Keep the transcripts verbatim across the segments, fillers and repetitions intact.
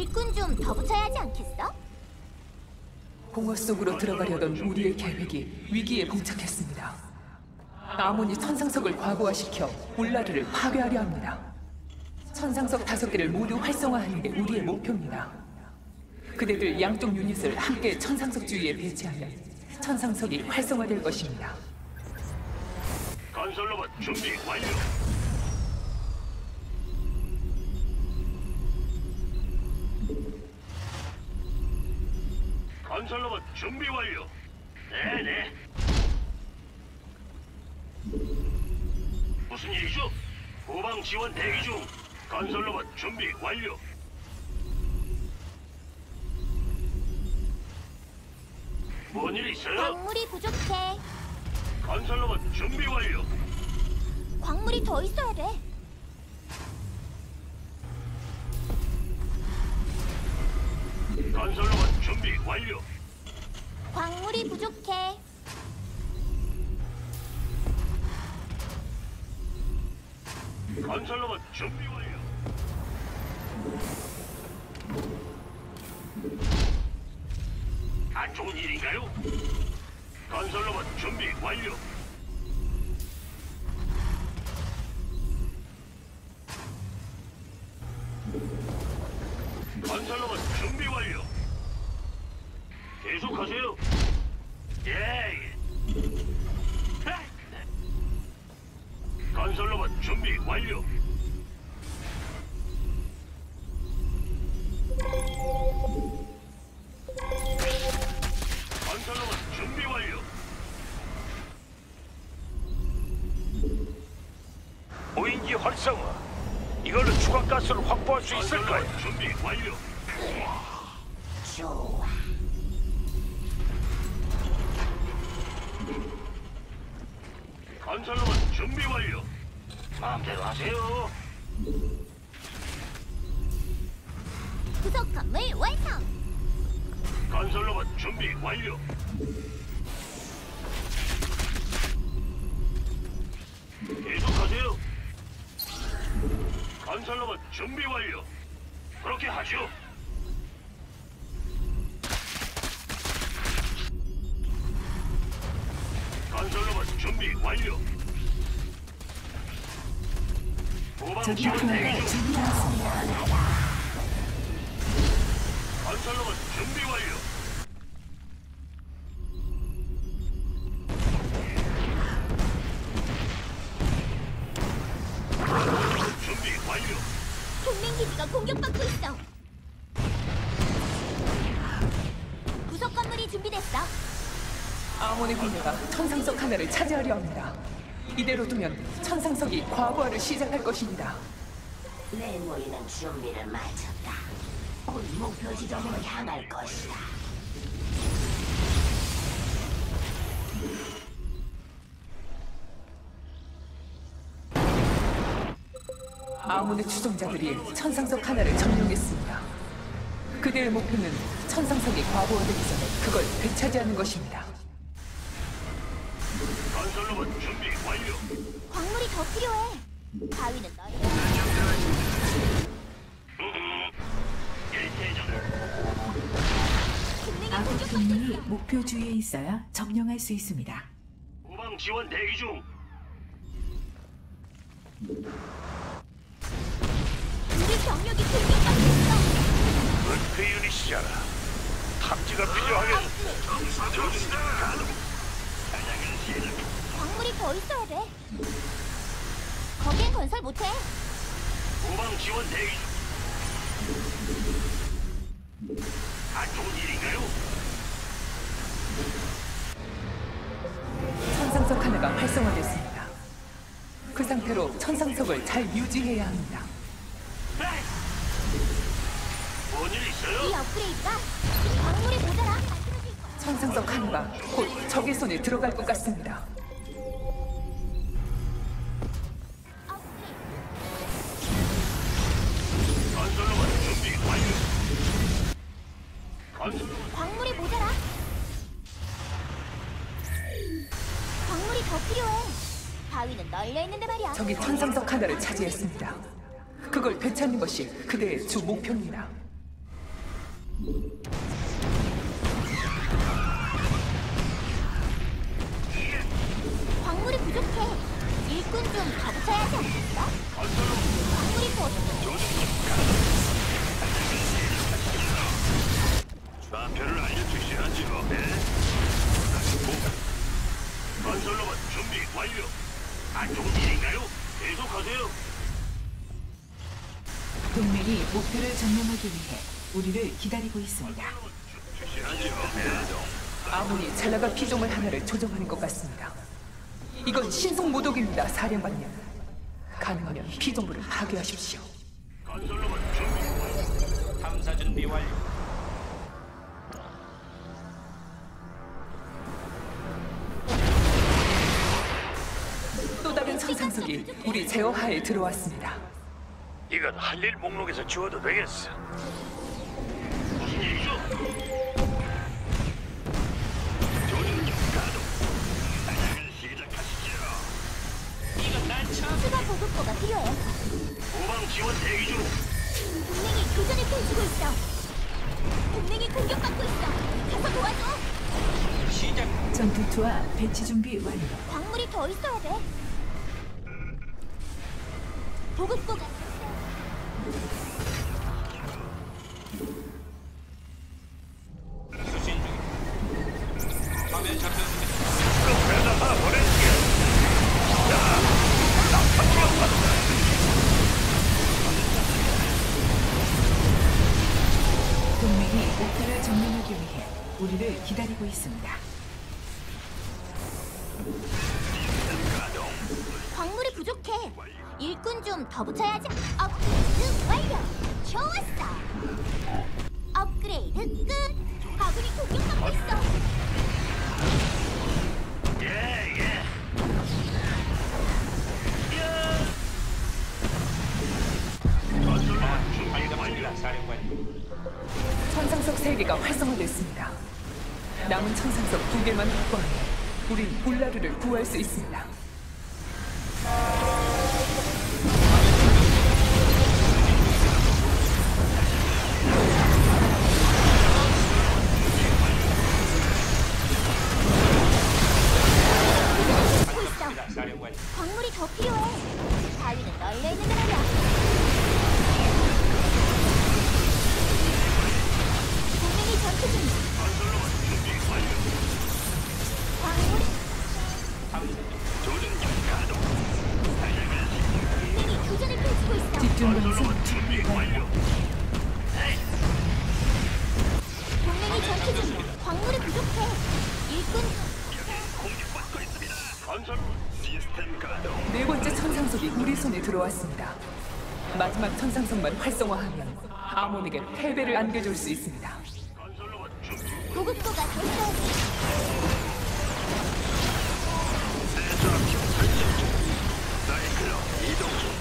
일꾼 좀 더 붙여야 하지 않겠어? 공허 속으로 들어가려던 우리의 계획이 위기에 봉착했습니다. 아몬이 천상석을 과부하시켜 울라르를 파괴하려 합니다. 천상석 다섯 개를 모두 활성화하는 게 우리의 목표입니다. 그대들 양쪽 유닛을 함께 천상석 주위에 배치하면 천상석이 활성화될 것입니다. 건설로봇 준비 완료. 건설로봇 준비 완료. 네네. 무슨 일이죠? 후방 지원 대기 중. 건설로봇 준비 완료. 뭔 일 있어요? 광물이 부족해. 건설로봇 준비 완료. 광물이 더 있어야 돼. 건설로봇 준비 완료. 광물이 부족해. 건설로봇 준비 완료. 안 좋은 일인가요? 건설로봇 준비 완료. 건설로봇 준비 완료. 계속하세요. 예. 예. 건설로봇 준비 완료. 건설로봇 준비 완료. 무인기 활성화. 이걸로 추가 가스를 확보할 수 있을 거야. 건설로봇 준비 완료. 좋아. 건설로봇 준비 완료. 마음대로 하세요. 구석 건물 완성. 건설로봇 준비 완료. 계속하세요. 건설로봇 준비 완료. 그렇게 하죠. 건설로봇 준비 완료. 후방 지원 대기 중. 건설로봇 준비 완료. 준비 완료. 동맹 기지가 공격받고 있어. 구석 건물이 준비됐어. 아몬의 군대가 천상석 하나를 차지하려 합니다. 이대로 두면 천상석이 과부하를 시작할 것입니다. 내 무리는 준비를 마쳤다. 곧 목표 지점으로 향할 것이다. 아몬의 추종자들이 천상석 하나를 점령했습니다. 그들의 목표는 천상석이 과부하되기 전에 그걸 되찾이하는 것입니다. 건설로봇 준비 완료. 광물이 더 필요해. 바위는 널려. 일대장을. 동맹이 아군 공격받고 동맹이 있어. 목표 주위에 있어야 점령할 수 있습니다. 후방 지원 대기 중. 우리 병력이 공격받고 있어. 은폐 유닛이잖아. 탐지가 필요하겠. 광물이 더 있어야 돼. 거기엔 건설 못해. 후방 지원 대기 중. 안 좋은 일인가요? 천상석 하나가 활성화됐습니다. 그 상태로 천상석을 잘 유지해야 합니다. 뭔 일 이 있어요? 업그레이드가 광물이 모자라. 천상석 하나가 곧 적의 손에 들어갈 것 같습니다. 건설로봇 준비 완료. 건설 광물이 모자라. 광물이 더 필요해. 바위는 널려 있는데 말이야. 적이 천상석 하나를 차지했습니다. 그걸 되찾는 것이 그대의 주 목표입니다. 붙여야 하지 않겠어? 건설로봇 광물이 더 좌표를 알려주셔야죠. 네. 건설로봇 준비 완료. 안 좋은 일인가요? 계속하세요. 동맹이 목표를 점령하기 위해 우리를 기다리고 있습니다. 주셔야죠. 네. 아몬이 잘 나갈 피조물 하나를 조종하는 것 같습니다. 이건 신속 모독입니다, 사령관님. 가능하면 피조물을 파괴하십시오. 건설로봇 준비 완료. 탐사 준비 완료. 또 다른 천상석이 우리 제어하에 들어왔습니다. 이건 할 일 목록에서 지워도 되겠어. 무슨 일이죠? 조준력 가동. 사냥을 시작하시죠. 추가 보급고가 필요해. 후방 지원 대기 중. 동맹이 교전을 펼치고 있어. 동맹이 공격받고 있어. 가서 도와줘. 전투투와 배치 준비 완료. 광물이 더 있어야 돼. 보급고가 배달 하나 보낼게. 동맹이 목표를 점령하기 위해 우리를 기다리고 있습니다. 광물이 부족해. 일꾼 좀 더 붙여야지. 업그레이드 완료. 좋았어. 업그레이드 끝. 아군이 공격받고 있어. 예, 예. 건설로봇 준비 완료. 천상석 세 개가 활성화됐습니다. 남은 천상석 두 개만 확보하면 우린 울라르를 구할 수 있습니다. 하고 있어. 광물이 더 필요해. 바위는 널려 있는 데라야. 동맹이 전투 중. 건설로봇 준비 완료. 광물이 조준력 가동. 사냥을 동맹이 교전을 펼치고 있어. 집중 방송 건설로봇 준비 완료. 동맹이 전투 중. 광물이 부족해. 일꾼 공격받고 있습니다. 건설로봇 시스템 가동. 네 번째 천상석이 우리 손에 들어왔습니다. 마지막 천상석만 활성화하면 아몬에게 패배를 안겨줄 수 있습니다. 건설로봇 준비. 보급고가 더 있어야 돼. 대전투 설정 중. 사이클로 이동 중.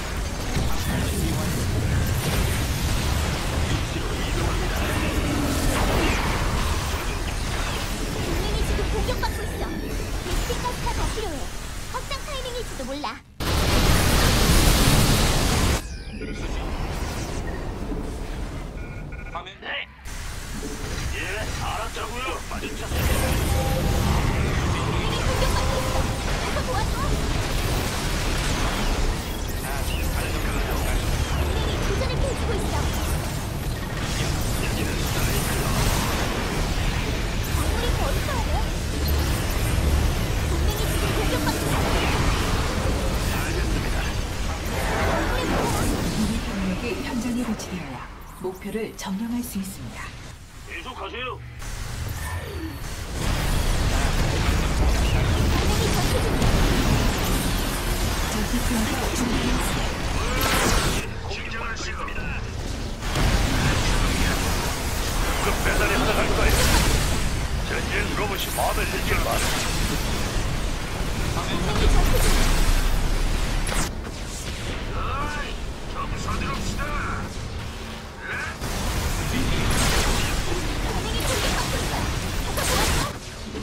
위치로 이동합니다. 동맹이 지금 공격받고 있어. 베스팅 가스가 더 필요해. 확장 타이밍일지도 몰라. 네. 예, 알았자고요. 마주쳤습니다. 동맹이 공격받고 있어. 가서 도와줘. 동맹이 교전을 펼치고 있어. 광물이 더 있어야 돼. 동맹이 지금 공격받고 있어. 우리 병력이 현장에 배치되어야 목표를 점령할 수 있습니다. 계속하세요. 동맹이 전투 중. 전투투와 준비했습니다. 공격받고 있습니다. 그 배달이 하나 갈 거야. 전쟁 로봇이 마음에 들질 않아. 동맹이 전투 중. 좀 서두릅시다. 동맹이 공격받고 있어. 가서 도와줘.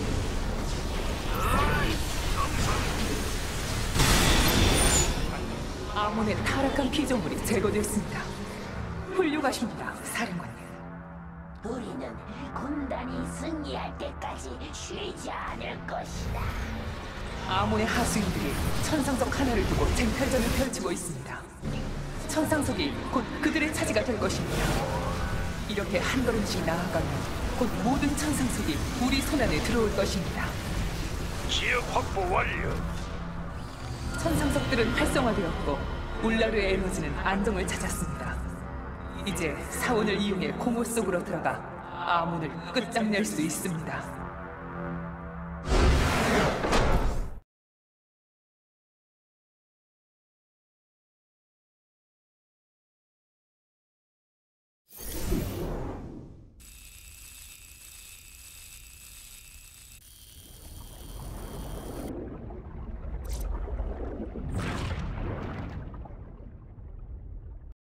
아몬의 타락한 피조물이 제거됐습니다. 훌륭하십니다, 사령관님. 우리는 군단이 승리할 때까지 쉬지 않을 것이다. 아몬의 하수인들이 천상석 하나를 두고 쟁탈전을 펼치고 있습니다. 천상석이 곧 그들의 차지가 될 것입니다. 이렇게 한 걸음씩 나아가면 곧 모든 천상석이 우리 손안에 들어올 것입니다. 지역 확보 완료. 천상석들은 활성화되었고 울라르의 에너지는 안정을 찾았습니다. 이제 사원을 이용해 공허 속으로 들어가 아몬을 끝장낼 수 있습니다.